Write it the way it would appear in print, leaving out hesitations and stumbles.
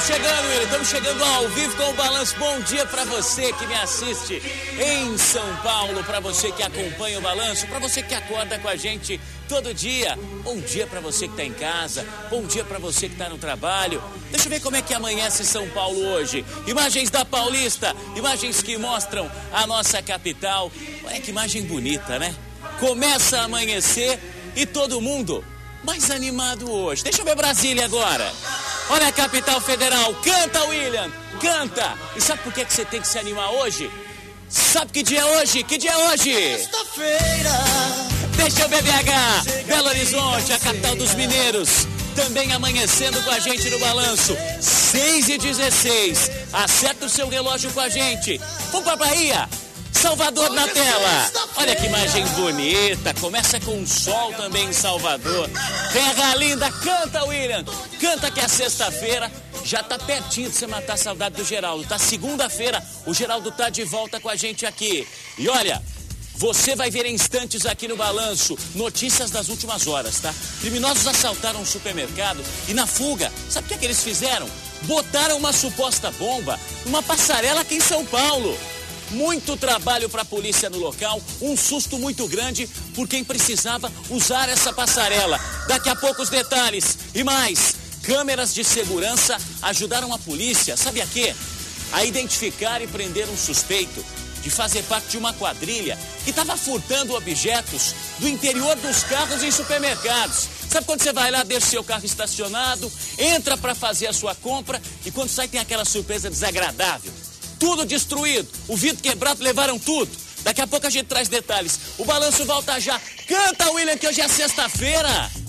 chegando, William. Estamos chegando ao vivo com o Balanço. Bom dia para você que me assiste em São Paulo, para você que acompanha o Balanço, para você que acorda com a gente todo dia. Bom dia para você que está em casa, bom dia para você que está no trabalho. Deixa eu ver como é que amanhece São Paulo hoje. Imagens da Paulista, imagens que mostram a nossa capital. Olha que imagem bonita, né? Começa a amanhecer e todo mundo mais animado hoje. Deixa eu ver Brasília agora. Olha a capital federal. Canta, William, canta. E sabe por que você tem que se animar hoje? Sabe que dia é hoje? Que dia é hoje? Sexta-feira. Deixa eu ver BH, Belo Horizonte, a capital dos mineiros. Também amanhecendo com a gente no Balanço. 6h16. Acerta o seu relógio com a gente. Vamos pra Bahia. Salvador na tela. Olha que imagem bonita. Começa com o sol também em Salvador. Terra linda. Canta, William. Canta que é sexta-feira. Já tá pertinho de você matar a saudade do Geraldo. Tá segunda-feira. O Geraldo tá de volta com a gente aqui. E olha, você vai ver em instantes aqui no Balanço notícias das últimas horas, tá? Criminosos assaltaram um supermercado e na fuga, sabe o que eles fizeram? Botaram uma suposta bomba numa passarela aqui em São Paulo. Muito trabalho para a polícia no local, um susto muito grande por quem precisava usar essa passarela. Daqui a pouco os detalhes e mais. Câmeras de segurança ajudaram a polícia, sabe a quê? A identificar e prender um suspeito de fazer parte de uma quadrilha que estava furtando objetos do interior dos carros em supermercados. Sabe quando você vai lá, deixa o seu carro estacionado, entra para fazer a sua compra e quando sai tem aquela surpresa desagradável? Tudo destruído, o vidro quebrado, levaram tudo. Daqui a pouco a gente traz detalhes. O Balanço volta já. Canta, William, que hoje é sexta-feira.